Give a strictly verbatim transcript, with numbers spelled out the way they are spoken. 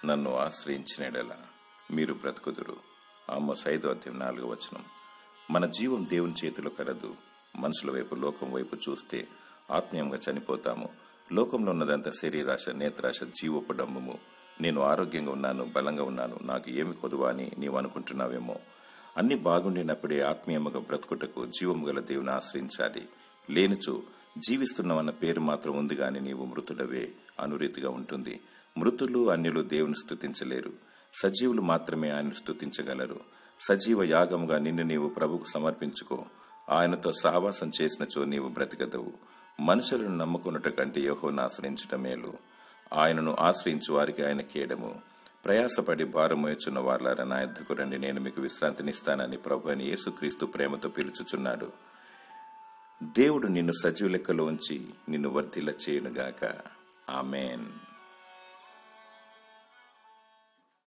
నన్ను ఆశ్రయించినడెలా మీరు బ్రతుకుదురు. ఆమోస్ ఐదో అధ్యాయం నాలుగో వచనం. మన జీవం దేవుని చేతిలో కలదు. మనుషుల వైపు, లోకం వైపు చూస్తే ఆత్మీయంగా చనిపోతాము. లోకంలో ఉన్నదంతా శరీరాశ, నేత్రాశ, జీవపు డంబము. నేను ఆరోగ్యంగా ఉన్నాను, బలంగా ఉన్నాను, నాకు ఏమి కొదువా అని నీవు అనుకుంటున్నావేమో. అన్ని బాగుండినప్పుడే ఆత్మీయముగా బ్రతుకుటకు జీవము గల దేవుని ఆశ్రయించాలి. లేనిచో జీవిస్తున్నామన్న పేరు మాత్రం ఉంది గాని నీవు మృతుడవే అనురీతిగా ఉంటుంది. మృతులు, అన్యులు దేవుని స్తుతించలేరు. సజీవులు మాత్రమే ఆయన స్తుతించగలరు. సజీవ యాగముగా నిన్ను నీవు ప్రభుకు సమర్పించుకో. ఆయనతో సావాసం చేసినచో నీవు బ్రతికదవు. మనుషులను నమ్ముకున్నట కంటే యెహోవాను ఆశ్రయించుట మేలు. ఆయనను ఆశ్రయించు వారికి ఆయన కేడము. ప్రయాసపడి భారం మోయుచున్న వార్లారా నా యొద్దకు రండి, నేను మీకు విశ్రాంతినిస్తానని ప్రభు అయిన యేసుక్రీస్తు ప్రేమతో పిలుచుచున్నాడు. దేవుడు నిన్ను సజీవ లెక్కలో ఉంచి నిన్ను వర్ధిల్ల చేయునుగాక. ఆమేన్.